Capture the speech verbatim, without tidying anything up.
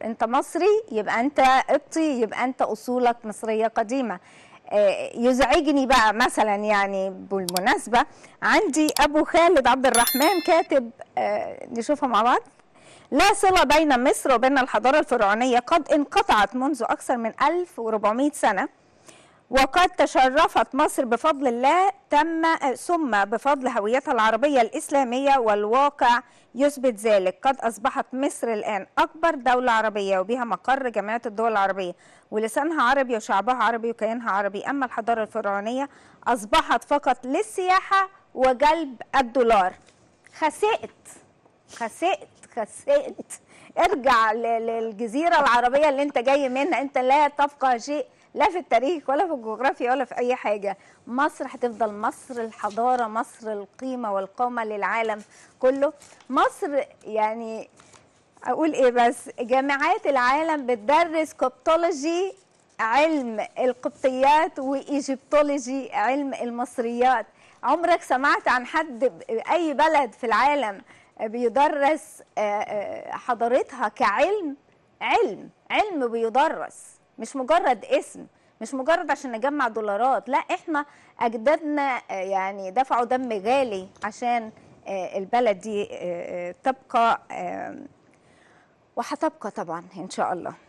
انت مصري يبقى انت قبطي، يبقى انت اصولك مصريه قديمه. يزعجني بقى مثلا، يعني بالمناسبه عندي ابو خالد عبد الرحمن كاتب، نشوفها مع بعض. لا صله بين مصر وبين الحضاره الفرعونيه، قد انقطعت منذ اكثر من ألف وأربعمائة سنه، وقد تشرفت مصر بفضل الله تم ثم بفضل هويتها العربية الإسلامية، والواقع يثبت ذلك. قد أصبحت مصر الآن أكبر دولة عربية وبها مقر جمعية الدول العربية، ولسانها عربي وشعبها عربي وكيانها عربي. أما الحضارة الفرعونية أصبحت فقط للسياحة وجلب الدولار. خسئت خسئت خسئت. ارجع للجزيرة العربية اللي انت جاي منها، انت لا تفقه شيء لا في التاريخ ولا في الجغرافيا ولا في اي حاجه. مصر هتفضل مصر الحضاره، مصر القيمه والقامه للعالم كله. مصر يعني اقول ايه، بس جامعات العالم بتدرس كوبتولوجي علم القبطيات وايجيبتولوجي علم المصريات. عمرك سمعت عن حد اي بلد في العالم بيدرس حضارتها كعلم؟ علم علم بيدرس، مش مجرد اسم، مش مجرد عشان نجمع دولارات. لا، احنا اجدادنا يعني دفعوا دم غالي عشان البلد دي تبقى، وهتبقى طبعا ان شاء الله.